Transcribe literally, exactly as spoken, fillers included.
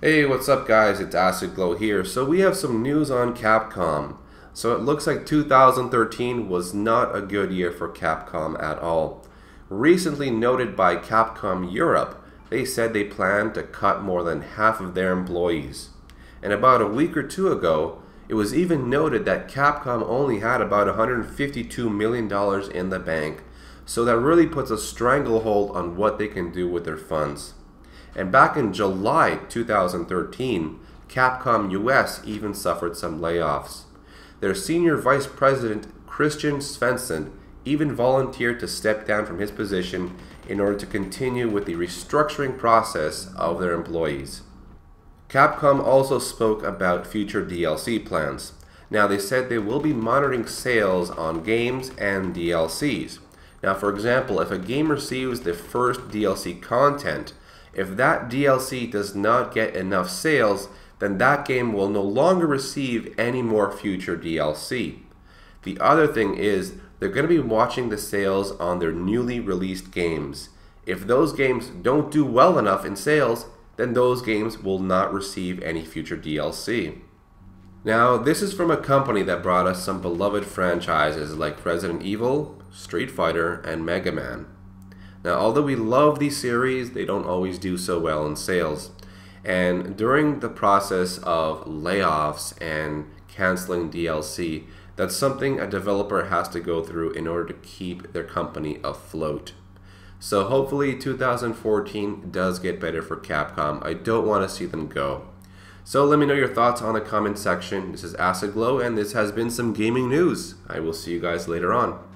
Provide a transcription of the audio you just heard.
Hey, what's up guys? It's Acid Glow here. So we have some news on Capcom. So it looks like two thousand thirteen was not a good year for Capcom at all. Recently noted by Capcom Europe, they said they plan to cut more than half of their employees. And about a week or two ago, it was even noted that Capcom only had about one hundred fifty-two million dollars in the bank. So that really puts a stranglehold on what they can do with their funds. And back in July two thousand thirteen, Capcom U S even suffered some layoffs. Their senior vice president, Christian Svensson, even volunteered to step down from his position in order to continue with the restructuring process of their employees. Capcom also spoke about future D L C plans. Now they said they will be monitoring sales on games and D L Cs. Now for example, if a game receives the first D L C content, if that D L C does not get enough sales, then that game will no longer receive any more future D L C. The other thing is, they're going to be watching the sales on their newly released games. If those games don't do well enough in sales, then those games will not receive any future D L C. Now, this is from a company that brought us some beloved franchises like Resident Evil, Street Fighter, and Mega Man. Now, although we love these series, they don't always do so well in sales. And during the process of layoffs and canceling D L C, that's something a developer has to go through in order to keep their company afloat. So hopefully two thousand fourteen does get better for Capcom. I don't want to see them go. So let me know your thoughts on the comment section. This is Acid Glow, and this has been some gaming news. I will see you guys later on.